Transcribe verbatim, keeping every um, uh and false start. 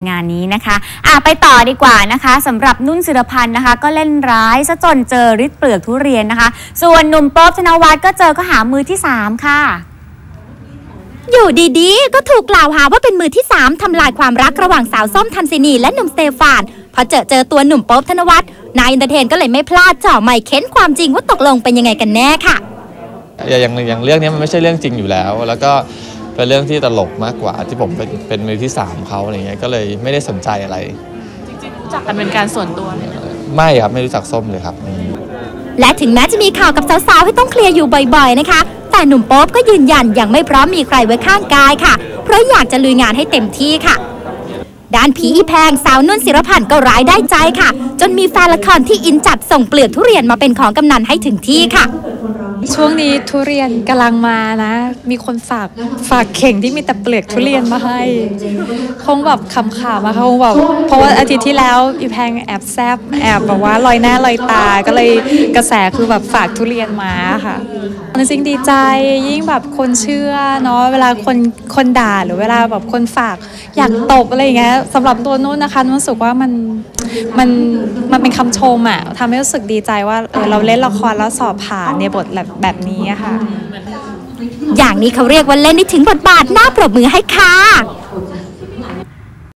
งานนี้นะคะอ่ะไปต่อดีกว่านะคะสำหรับนุ่นศิรพันธ์นะคะก็เล่นร้ายซะจนเจอฤทธิ์เปลือกทุเรียนนะคะส่วนหนุ่มโป๊ปธนวัฒน์ก็เจอก็หามือที่สามค่ะอยู่ดีๆก็ถูกกล่าวหาว่าเป็นมือที่สามทำลายความรักระหว่างสาวส้มทันซินีและหนุ่มสเตฟานพอเจอเจอตัวหนุ่มโป๊ปธนวัฒน์นายอินเตอร์เทนก็เลยไม่พลาดเจาะไมค์เค้นความจริงว่าตกลงเป็นยังไงกันแน่ค่ะอย่างอย่างเรื่องนี้มันไม่ใช่เรื่องจริงอยู่แล้วแล้วก็เป็นเรื่องที่ตลกมากกว่าที่ผมเป็นเป็นมือที่สามเขาอะไรเงี้ยก็เลยไม่ได้สนใจอะไรจริงๆรู้จักกันเป็นการส่วนตัวไหมไม่ครับไม่รู้จักส้มเลยครับและถึงแม้จะมีข่าวกับสาวๆให้ต้องเคลียร์อยู่บ่อยๆนะคะแต่หนุ่มโป๊ปก็ยืนยันยังไม่พร้อมมีใครไว้ข้างกายค่ะเพราะอยากจะลุยงานให้เต็มที่ค่ะด้านผีอีแพงสาวนุ่นศิรพันธ์ก็ร้ายได้ใจค่ะจนมีแฟนละครที่อินจัดส่งเปลือกทุเรียนมาเป็นของกำนันให้ถึงที่ค่ะช่วงนี้ทุเรียนกำลังมานะมีคนฝากฝากเข่งที่มีแต่เปลือกทุเรียนมาให้คงแบบขำๆมาคงแบบเพราะว่าอาทิตย์ที่แล้วอีแพงแอบแซบแอบแบบว่าลอยหน้าลอยตาก็เลยกระแสคือแบบฝากทุเรียนมาค่ะจริงๆดีใจยิ่งแบบคนเชื่อเนาะเวลาคนคนด่าหรือเวลาแบบคนฝากอยากตบอะไรอย่างเงี้ยสำหรับตัวนู้นนะคะรู้สึกว่ามันมันมันเป็นคำชมอะทำให้รู้สึกดีใจว่าเออเราเล่นละครแล้วสอบผ่านในบทแบบแบบนี้ค่ะอย่างนี้เขาเรียกว่าเล่นได้ถึงบทบาทน่าปรบมือให้ค่ะ